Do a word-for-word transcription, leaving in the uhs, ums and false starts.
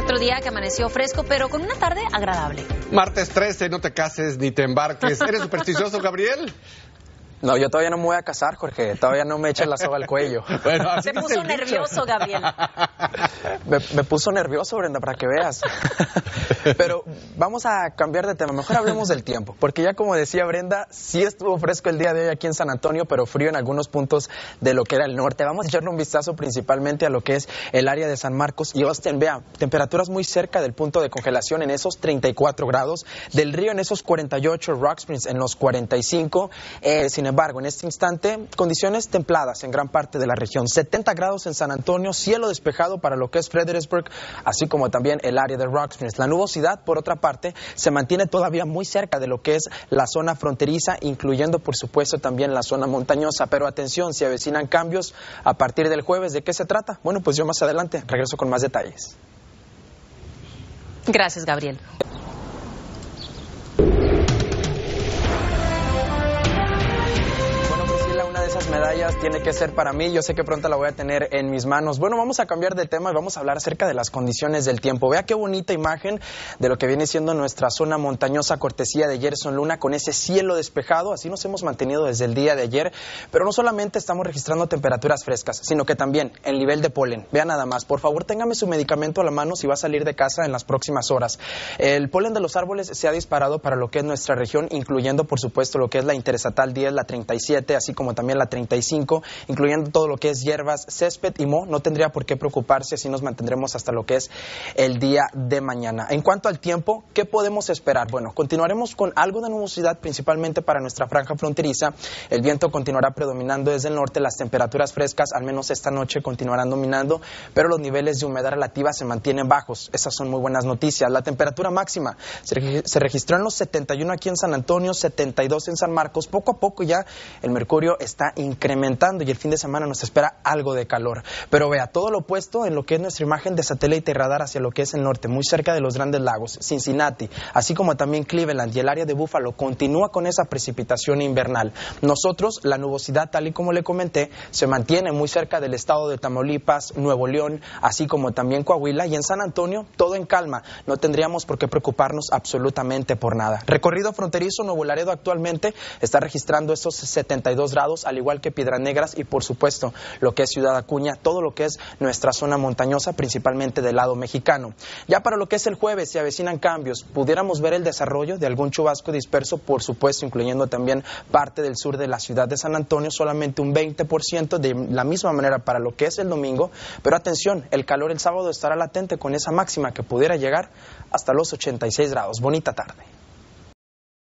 Otro día que amaneció fresco, pero con una tarde agradable. Martes trece, no te cases ni te embarques. ¿Eres supersticioso, Gabriel? No, yo todavía no me voy a casar, Jorge. Todavía no me echen la soga al cuello. Bueno, Se puso nervioso, Gabriel. Me, me puso nervioso, Brenda, para que veas. Pero vamos a cambiar de tema. Mejor hablemos del tiempo. Porque ya como decía Brenda, sí estuvo fresco el día de hoy aquí en San Antonio, pero frío en algunos puntos de lo que era el norte. Vamos a echarle un vistazo principalmente a lo que es el área de San Marcos y Austin. Vea, temperaturas muy cerca del punto de congelación en esos treinta y cuatro grados. Del Río en esos cuarenta y ocho, Rock Springs en los cuarenta y cinco. Eh, sin Sin embargo, en este instante, condiciones templadas en gran parte de la región. setenta grados en San Antonio, cielo despejado para lo que es Fredericksburg, así como también el área de Rock Springs. La nubosidad, por otra parte, se mantiene todavía muy cerca de lo que es la zona fronteriza, incluyendo, por supuesto, también la zona montañosa. Pero atención, se avecinan cambios a partir del jueves. ¿De qué se trata? Bueno, pues yo más adelante regreso con más detalles. Gracias, Gabriel. Esas medallas tiene que ser para mí, yo sé que pronto la voy a tener en mis manos. Bueno, vamos a cambiar de tema y vamos a hablar acerca de las condiciones del tiempo. Vea qué bonita imagen de lo que viene siendo nuestra zona montañosa, cortesía de Gerson Luna, con ese cielo despejado. Así nos hemos mantenido desde el día de ayer, pero no solamente estamos registrando temperaturas frescas, sino que también el nivel de polen. Vea nada más, por favor, téngame su medicamento a la mano si va a salir de casa en las próximas horas. El polen de los árboles se ha disparado para lo que es nuestra región, incluyendo, por supuesto, lo que es la interestatal diez, la treinta y siete, así como también la treinta y cinco, incluyendo todo lo que es hierbas, césped y moho. No tendría por qué preocuparse, así nos mantendremos hasta lo que es el día de mañana. En cuanto al tiempo, ¿qué podemos esperar? Bueno, continuaremos con algo de nubosidad, principalmente para nuestra franja fronteriza. El viento continuará predominando desde el norte, las temperaturas frescas, al menos esta noche, continuarán dominando, pero los niveles de humedad relativa se mantienen bajos. Esas son muy buenas noticias. La temperatura máxima se, se registró en los setenta y uno aquí en San Antonio, setenta y dos en San Marcos. Poco a poco ya el mercurio está incrementando y el fin de semana nos espera algo de calor. Pero vea, todo lo opuesto en lo que es nuestra imagen de satélite y radar hacia lo que es el norte, muy cerca de los Grandes Lagos, Cincinnati, así como también Cleveland y el área de Buffalo, continúa con esa precipitación invernal. Nosotros, la nubosidad, tal y como le comenté, se mantiene muy cerca del estado de Tamaulipas, Nuevo León, así como también Coahuila, y en San Antonio, todo en calma. No tendríamos por qué preocuparnos absolutamente por nada. Recorrido fronterizo, Nuevo Laredo actualmente está registrando esos setenta y dos grados, al igual que Piedras Negras y por supuesto lo que es Ciudad Acuña, todo lo que es nuestra zona montañosa, principalmente del lado mexicano. Ya para lo que es el jueves se avecinan cambios, pudiéramos ver el desarrollo de algún chubasco disperso, por supuesto incluyendo también parte del sur de la ciudad de San Antonio, solamente un veinte por ciento, de la misma manera para lo que es el domingo, pero atención, el calor el sábado estará latente con esa máxima que pudiera llegar hasta los ochenta y seis grados. Bonita tarde.